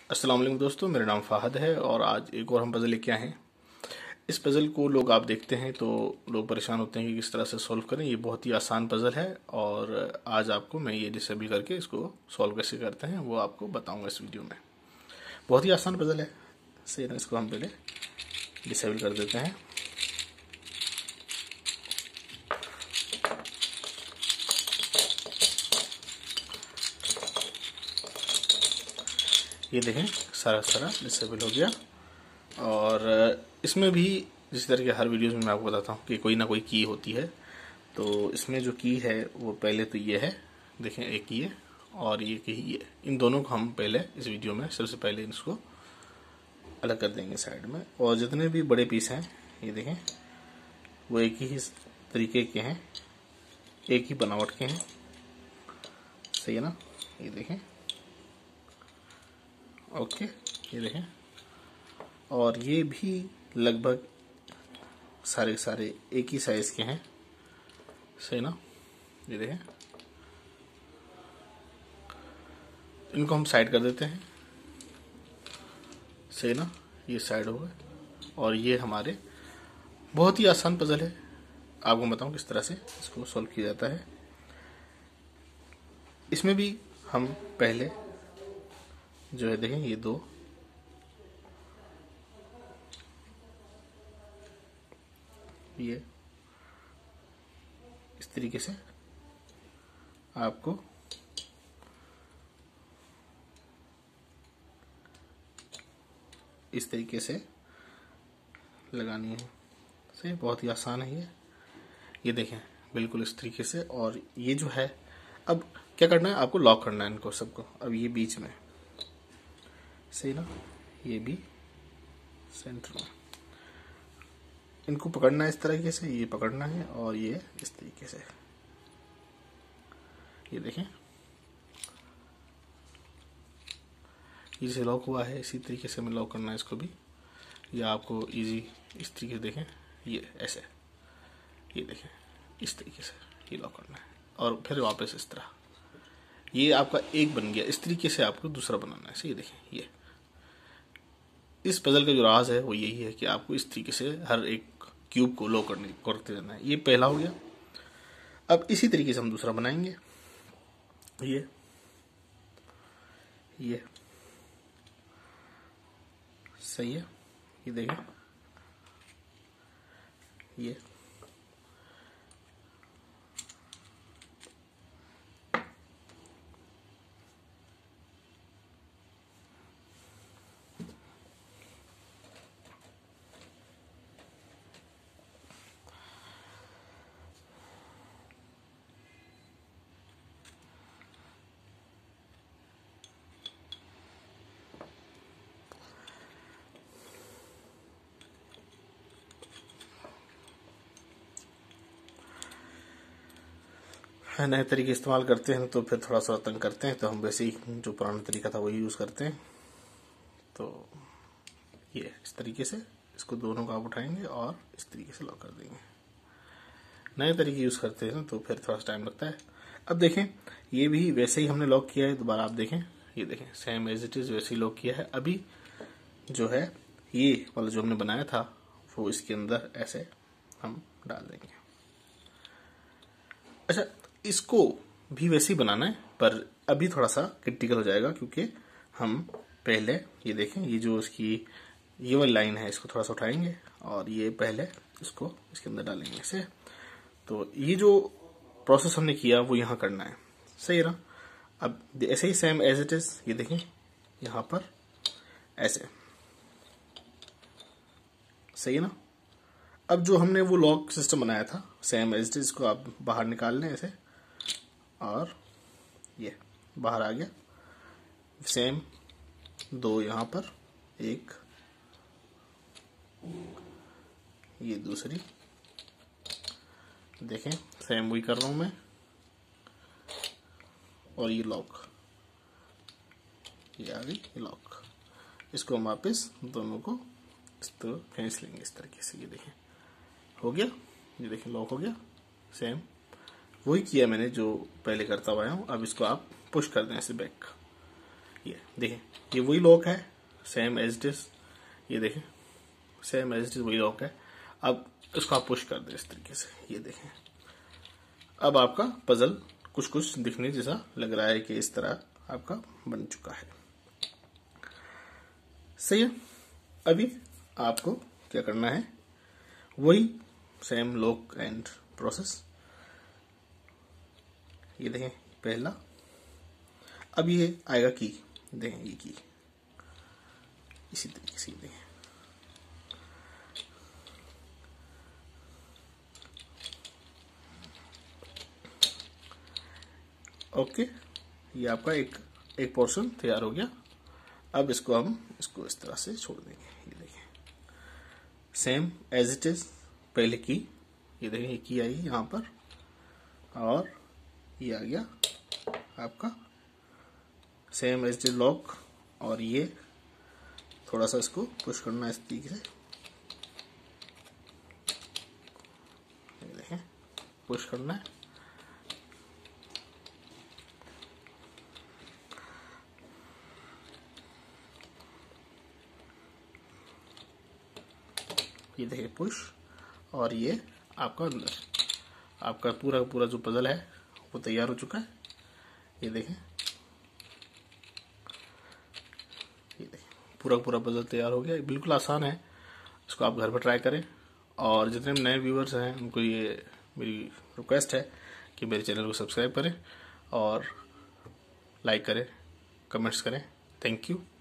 अस्सलाम वालेकुम दोस्तों, मेरा नाम फ़ाहद है और आज एक और हम पज़ल लेके आए हैं। इस पज़ल को लोग आप देखते हैं तो लोग परेशान होते हैं कि किस तरह से सॉल्व करें। ये बहुत ही आसान पज़ल है और आज आपको मैं ये डिसेबल करके इसको सॉल्व कैसे करते हैं वो आपको बताऊंगा इस वीडियो में। बहुत ही आसान पज़ल है। सही ना, इसको हम पहले डिसेबल कर देते हैं। ये देखें, सारा डिसेबल हो गया। और इसमें भी जिस तरह के हर वीडियोस में मैं आपको बताता हूँ कि कोई ना कोई की होती है। तो इसमें जो की है वो पहले तो ये है, देखें, एक ये और ये की ये, इन दोनों को हम पहले इस वीडियो में सबसे पहले इसको अलग कर देंगे साइड में। और जितने भी बड़े पीस हैं ये देखें वो एक ही तरीके के हैं, एक ही बनावट के हैं। सही है ना, ये देखें। ओके, ये देखें। और ये भी लगभग सारे एक ही साइज के हैं। सही ना, ये देखें। इनको हम साइड कर देते हैं। सही ना, ये साइड हो गए। और ये हमारे बहुत ही आसान पजल है। आपको बताऊं किस तरह से इसको सॉल्व किया जाता है। इसमें भी हम पहले जो है देखें, ये दो, ये इस तरीके से आपको इस तरीके से लगानी है। सही, बहुत ही आसान है ये देखें, बिल्कुल इस तरीके से। और ये जो है, अब क्या करना है, आपको लॉक करना है इनको सबको। अब ये बीच में, सही ना, ये भी सेंटर में, इनको पकड़ना है इस तरीके से, ये पकड़ना है और ये इस तरीके से। ये देखें, इसे लॉक हुआ है, इसी तरीके से हमें लॉक करना है इसको भी। या आपको इजी इस तरीके से देखें, ये ऐसे, ये देखें इस तरीके से ये लॉक करना है और फिर वापस इस तरह। ये आपका एक बन गया। इस तरीके से आपको दूसरा बनाना है। सही, देखें, ये इस पजल का जो राज है वो यही है कि आपको इस तरीके से हर एक क्यूब को लॉक करते रहना है। ये पहला हो गया। अब इसी तरीके से हम दूसरा बनाएंगे। ये सही है, ये देखें, ये नए तरीके इस्तेमाल करते हैं तो फिर थोड़ा सा तंग करते हैं, तो हम वैसे ही जो पुराना तरीका था वही यूज़ करते हैं। तो ये इस तरीके से इसको दोनों को आप उठाएंगे और इस तरीके से लॉक कर देंगे। नए तरीके यूज़ करते हैं तो फिर थोड़ा सा टाइम लगता है। अब देखें, ये भी वैसे ही हमने लॉक किया है। दोबारा आप देखें, ये देखें, सेम एज इट इज़ वैसे ही लॉक किया है। अभी जो है ये वाला जो हमने बनाया था वो इसके अंदर ऐसे हम डाल देंगे। अच्छा, इसको भी वैसे ही बनाना है, पर अभी थोड़ा सा क्रिटिकल हो जाएगा क्योंकि हम पहले ये देखें, ये जो इसकी ये वाली लाइन है इसको थोड़ा सा उठाएंगे और ये पहले इसको इसके अंदर डालेंगे ऐसे। तो ये जो प्रोसेस हमने किया वो यहाँ करना है। सही है ना। अब ऐसे ही सेम एज इट इज, ये देखें यहाँ पर ऐसे। सही है ना। अब जो हमने वो लॉक सिस्टम बनाया था सेम एज इट इज, को आप बाहर निकाल लें ऐसे और ये बाहर आ गया। सेम दो यहाँ पर, एक ये दूसरी, देखें सेम वही कर रहा हूं मैं। और ये लॉक, ये आ गई ये लॉक। इसको हम वापस दोनों को इस तरह खींच लेंगे इस तरीके से। ये देखें हो गया, ये देखें लॉक हो गया। सेम वही किया मैंने जो पहले करता हुआ हूँ। अब इसको आप पुश कर दें ऐसे बैक। ये देखें, ये वही लॉक है, सेम एज इट इज। ये देखें, सेम एज इट इज वही लॉक है। अब इसको आप पुश कर दें इस तरीके से, ये देखें। अब आपका पजल कुछ कुछ दिखने जैसा लग रहा है कि इस तरह आपका बन चुका है। सही है। अभी आपको क्या करना है, वही सेम लॉक एंड प्रोसेस। ये देखें पहला, अब ये आएगा की, देखें ये की इसी तरीके से देखें। ओके, ये आपका एक पोर्शन तैयार हो गया। अब इसको हम इस तरह से छोड़ देंगे। ये देखें, सेम एज इट इज पहले की। ये देखें, ये की आई यहाँ पर, और ये आ गया आपका same as it is lock. और ये थोड़ा सा इसको पुश करना है इस तरीके से, ये देखें, पुश करना है। ये देखिए पुश, और ये आपका अंदर, आपका पूरा पूरा जो पजल है वो तैयार हो चुका है। ये देखें, ये देखें, पूरा पूरा पजल तैयार हो गया। बिल्कुल आसान है, इसको आप घर पर ट्राई करें। और जितने नए व्यूअर्स हैं उनको ये मेरी रिक्वेस्ट है कि मेरे चैनल को सब्सक्राइब करें और लाइक करें, कमेंट्स करें। Thank you.